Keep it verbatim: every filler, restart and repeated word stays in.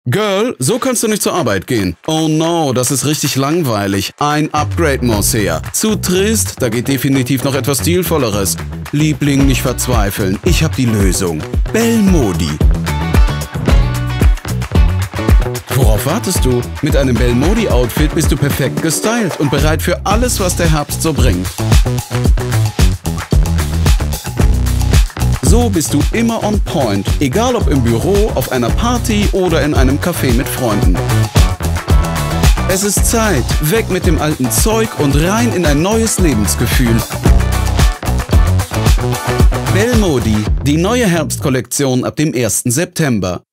Girl, so kannst du nicht zur Arbeit gehen. Oh no, das ist richtig langweilig. Ein Upgrade muss her. Zu trist, da geht definitiv noch etwas Stilvolleres. Liebling, nicht verzweifeln. Ich hab die Lösung. Belmodi. Worauf wartest du? Mit einem Belmodi-Outfit bist du perfekt gestylt und bereit für alles, was der Herbst so bringt. So bist du immer on point, egal ob im Büro, auf einer Party oder in einem Café mit Freunden. Es ist Zeit, weg mit dem alten Zeug und rein in ein neues Lebensgefühl. Belmodi, die neue Herbstkollektion ab dem ersten September.